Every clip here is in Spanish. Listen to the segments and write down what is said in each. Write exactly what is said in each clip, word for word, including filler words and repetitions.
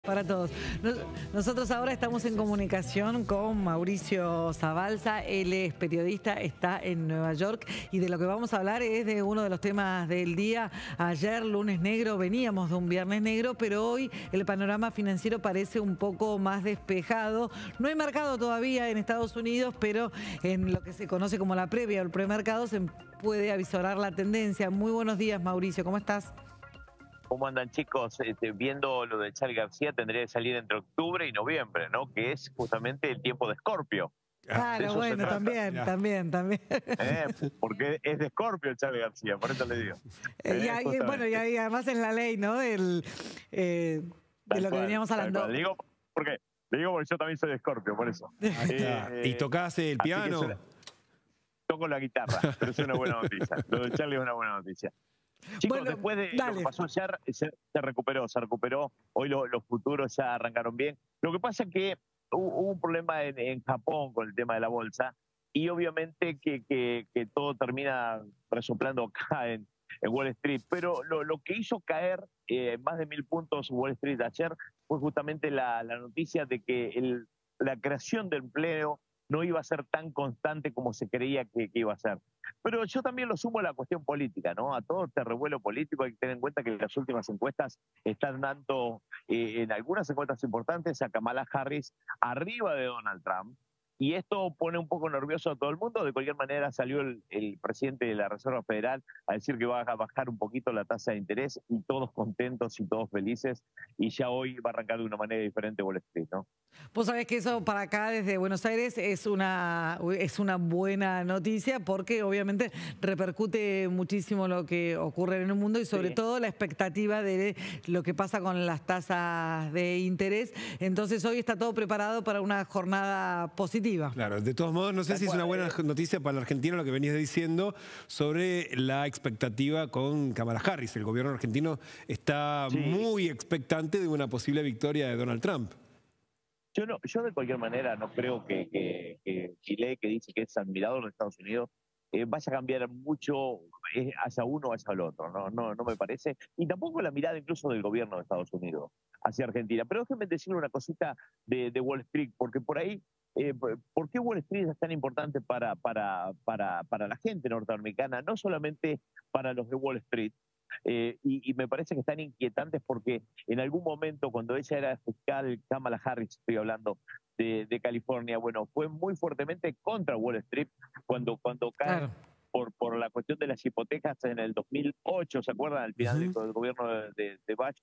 Para todos. Nos- Nosotros ahora estamos en comunicación con Mauricio Zabalza. Él es periodista, está en Nueva York y de lo que vamos a hablar es de uno de los temas del día. Ayer, lunes negro, veníamos de un viernes negro, pero hoy el panorama financiero parece un poco más despejado. No hay mercado todavía en Estados Unidos, pero en lo que se conoce como la previa o el premercado se puede avisorar la tendencia. Muy buenos días, Mauricio, ¿cómo estás? ¿Cómo andan, chicos? Este, viendo lo de Charly García, tendría que salir entre octubre y noviembre, ¿no? Que es justamente el tiempo de Escorpio. De Claro, eso se bueno, trata. también, Mirá. también, también. ¿Eh? Porque es de Escorpio Charly García, por eso le digo. Eh, y Eh, ahí, bueno, y justamente. ahí además es la ley, ¿no? El, eh, de Tal lo que cual, veníamos tal hablando. cual. Le digo, ¿por qué? Le digo porque yo también soy de Escorpio, por eso. Ahí está. Eh, ¿Y tocás el así que es piano? una- toco la guitarra, pero es una buena noticia. Lo de Charly es una buena noticia. Chicos, Bueno, después de lo dale. que pasó ayer, se, se recuperó, se recuperó. Hoy lo- los futuros ya arrancaron bien. Lo que pasa es que hubo, hubo un problema en, en Japón con el tema de la bolsa y obviamente que, que- que todo termina resoplando acá en, en Wall Street. Pero lo, lo que hizo caer eh, más de mil puntos Wall Street ayer fue justamente la, la noticia de que el- la creación de empleo no iba a ser tan constante como se creía que, que iba a ser. Pero yo también lo sumo a la cuestión política, ¿no? A todo este revuelo político hay que tener en cuenta que las últimas encuestas están dando, eh, en algunas encuestas importantes, a Kamala Harris arriba de Donald Trump. Y esto pone un poco nervioso a todo el mundo. De cualquier manera salió el, el presidente de la Reserva Federal a decir que va a bajar un poquito la tasa de interés y todos contentos y todos felices. Y ya hoy va a arrancar de una manera diferente Wall Street, ¿no? Vos sabés que eso para acá desde Buenos Aires es una, es una buena noticia porque obviamente repercute muchísimo lo que ocurre en el mundo y sobre Sí. todo la expectativa de lo que pasa con las tasas de interés. Entonces hoy está todo preparado para una jornada positiva. Claro, de todos modos, no sé Tal si es una cual, buena eh. noticia para la Argentina lo que venías diciendo sobre la expectativa con Kamala Harris. El gobierno argentino está Sí. muy expectante de una posible victoria de Donald Trump. Yo, no, yo de cualquier manera no creo que, que, que Chile, que dice que es admirador de Estados Unidos, eh, vaya a cambiar mucho eh, hacia uno o hacia el otro. ¿no? No, no me parece. Y tampoco la mirada incluso del gobierno de Estados Unidos hacia Argentina. Pero déjenme decirle una cosita de, de Wall Street, porque por ahí, eh, ¿por qué Wall Street es tan importante para, para, para, para la gente norteamericana? No solamente para los de Wall Street. Eh, y, y me parece que están inquietantes porque en algún momento, cuando ella era fiscal, Kamala Harris, estoy hablando de, de California, bueno, fue muy fuertemente contra Wall Street cuando, cuando caen Claro. por, por la cuestión de las hipotecas en el dos mil ocho, ¿se acuerdan? Al final Ujú. del, del gobierno de, de, de Bush.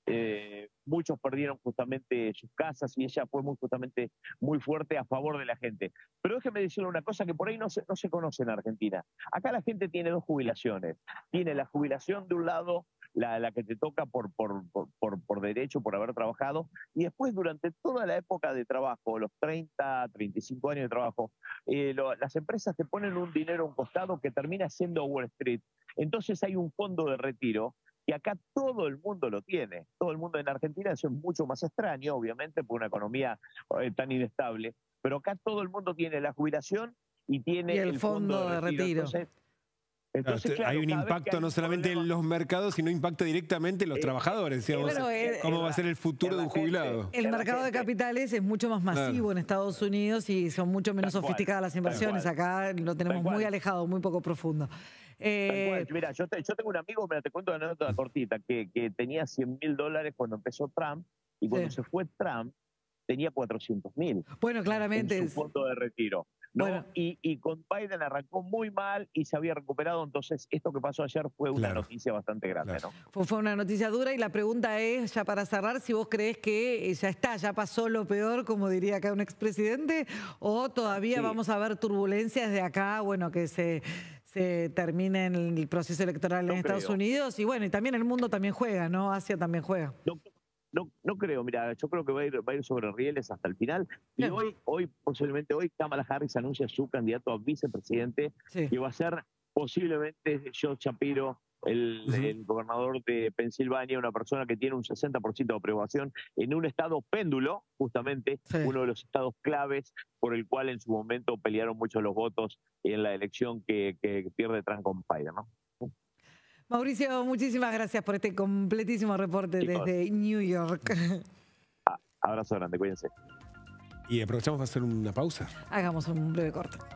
Eh, muchos perdieron justamente sus casas y ella fue muy justamente muy fuerte a favor de la gente. Pero déjeme decirle una cosa que por ahí no se, no se conoce en Argentina. Acá la gente tiene dos jubilaciones. Tiene la jubilación de un lado, la, la que te toca por, por, por, por, por derecho, por haber trabajado, y después durante toda la época de trabajo, los treinta, treinta y cinco años de trabajo, eh, lo, las empresas te ponen un dinero a un costado que termina siendo Wall Street. Entonces hay un fondo de retiro y acá todo el mundo lo tiene. Todo el mundo en Argentina, eso es mucho más extraño, obviamente, por una economía eh, tan inestable. Pero acá todo el mundo tiene la jubilación y tiene Y el el fondo, fondo de de retiro. retiro. Entonces, Claro, entonces, claro, hay un cada vez que impacto hay no un solamente problema- en los mercados, sino impacta directamente en los Eh, trabajadores. Digamos, bueno, eh, ¿cómo va a ser el futuro en de la un gente. jubilado? El En la mercado de gente. capitales es mucho más masivo Claro. en Estados Unidos y son mucho menos Tal cual, sofisticadas las tal inversiones. cual. Acá lo tenemos Tal muy cual. alejado, muy poco profundo. Tal Eh, cual. Mira, yo, te- yo tengo un amigo, mira, te cuento una anécdota cortita, que, que tenía cien mil dólares cuando empezó Trump y cuando Sí. se fue Trump tenía cuatrocientos mil bueno, en claramente su es- fondo de retiro. ¿no? Bueno. Y, y con Biden arrancó muy mal y se había recuperado, entonces esto que pasó ayer fue una Claro. noticia bastante grande. Claro. ¿no? fue, fue una noticia dura y la pregunta es, ya para cerrar, si vos crees que eh, ya está, ya pasó lo peor, como diría acá un expresidente, o todavía Sí. vamos a ver turbulencias de acá, bueno, que se, se termine el proceso electoral No en Estados creo. Unidos y bueno, y también el mundo también juega, ¿no? Asia también juega. No, no, no creo, mira, yo creo que va a ir, va a ir sobre rieles hasta el final. Y Bien. hoy, hoy, posiblemente hoy, Kamala Harris anuncia su candidato a vicepresidente, Sí. que va a ser posiblemente Joe Shapiro, el, Ujú. el gobernador de Pensilvania, una persona que tiene un sesenta por ciento de aprobación en un estado péndulo, justamente, Sí. uno de los estados claves por el cual en su momento pelearon mucho los votos en la elección que, que pierde Trump con Biden, ¿no? Mauricio, muchísimas gracias por este completísimo reporte Chicos. desde New York. Abrazo grande, cuídense. Y aprovechamos para hacer una pausa. Hagamos un breve corte.